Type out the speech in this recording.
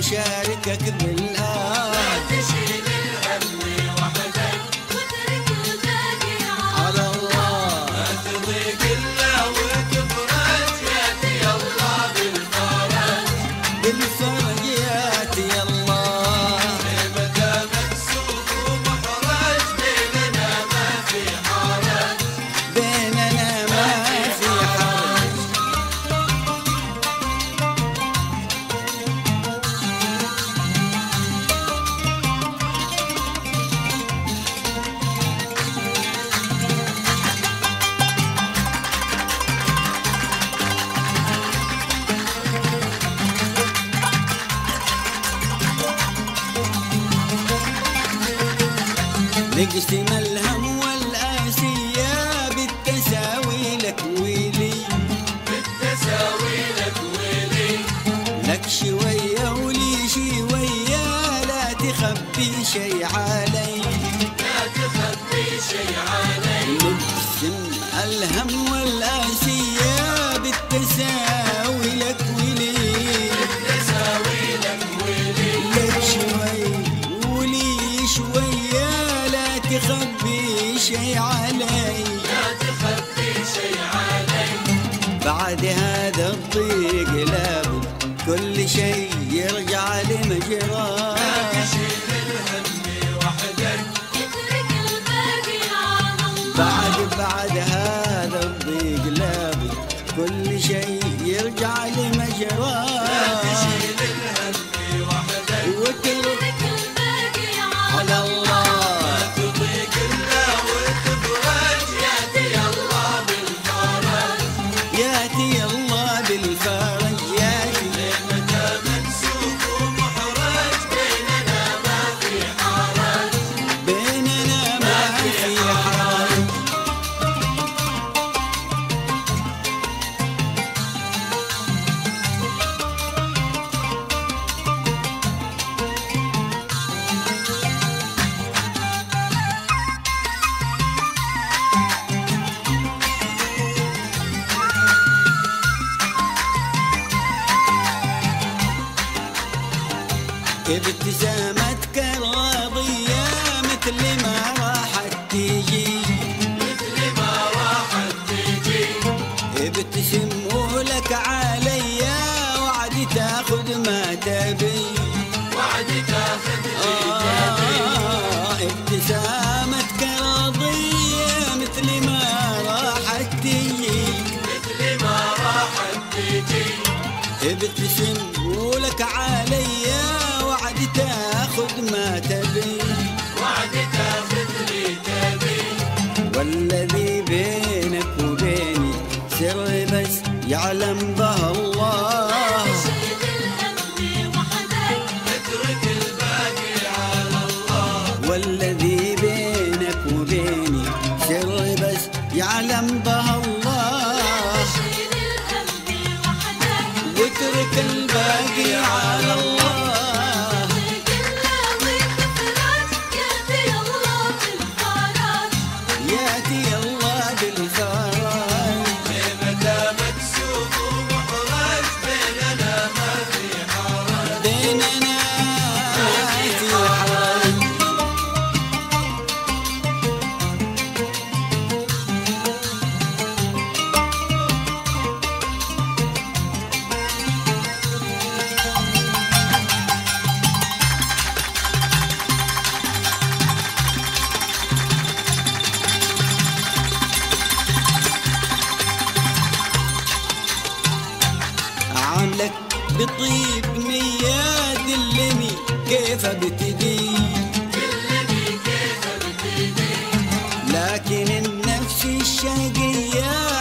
شاركك بالآه. لا تشيل الهم وحدك واترك الباقي على الله. ما تضيق إلا وتفرج ياتي الله بالفرج. بالفرج ياتي الله. متى مكسوف ومحرج بيننا ما في حرج. بيننا ما في حرج. نقسم الهم والآسية بالتساوي لك ويلي. بالتساوي لك ويلي. لك شوية ولي شوية لا تخبي شي علي. لا تخبي شي علي. نقسم الهم والآسية بالتساوي لك ويلي. بالتساوي لك ويلي. لك شوي ولي شوية لا تخبي شي علي. لا تخبي شي علي. بعد هذا الضيق لابد كل شي يرجع لمجراه. لا تشيل الهم وحدك واترك الباقي على الله. بعد هذا الضيق لابد كل شي يرجع لمجراه. لا تشيل الهم وحدك واترك واترك الباقي على على الله. الله. ما تضيق إلا وتفرج ياتي الله بالفرج. ياتي الله بالفرج ياتي. متى مكسوف ومحرج بيننا ما في حرج. بيننا ما في حرج. ابتسامتك راضية مثل ما راحت تيجي. مثل ما راحت تيجي. ابتسم ولك عليا وعد تاخذ ما تبي. وعد تاخذ لي تبي. ابتسامتك راضية مثل ما راحت تيجي. مثل ما راحت تيجي. ابتسم ولك عليا وعد تاخذ ما تبي. وعد تاخذ لي تبي. والذي بينك وبيني سر بس يعلم به الله. تشيل الهم وحدك اترك الباقي على الله. والذي بينك وبيني سر بس يعلم به الله. تشيل الهم وحدك واترك الباقي على الله. تضيق إلا وتفرج ياتي الله بالفرج. ياتي الله بالفرج. متى مكسوف ومحرج بيننا ما في حرج. بيننا في حرج. عاملك بطيب نية دلني كيف ابتدي. دلني كيف ابتدي. لكن النفس الشقية